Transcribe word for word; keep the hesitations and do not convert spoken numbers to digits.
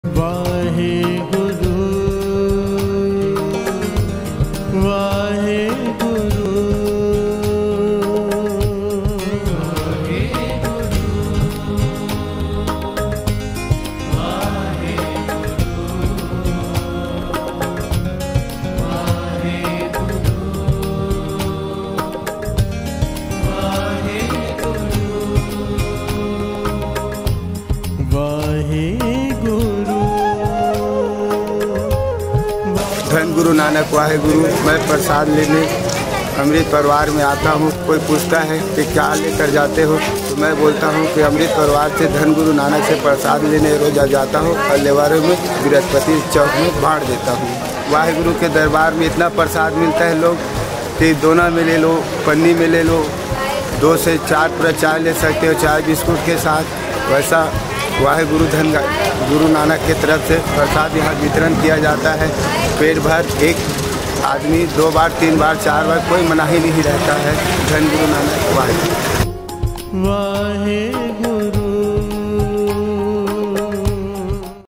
वाहे गुरु वाहे गुरु वाहे गुरु वाहे गुरु। धन गुरु नानक वाहे गुरु। मैं प्रसाद लेने अमृत परिवार में आता हूँ। कोई पूछता है कि क्या लेकर जाते हो, तो मैं बोलता हूँ कि अमृत परिवार से धन गुरु नानक से प्रसाद लेने रोज आ जाता हूँ और लेवारों में बृहस्पति चौक में बांट देता हूँ। वाहे गुरु के दरबार में इतना प्रसाद मिलता है लोग कि दोना में ले लो, पन्नी में ले लो, दो से चार पूरा चाय ले सकते हो चाय बिस्कुट के साथ। वैसा वाहे गुरु धन गुरु नानक की तरफ से प्रसाद यहाँ वितरण किया जाता है। पेट भर एक आदमी दो बार तीन बार चार बार कोई मनाही नहीं रहता है। धन गुरु नानक वाहे। वाहे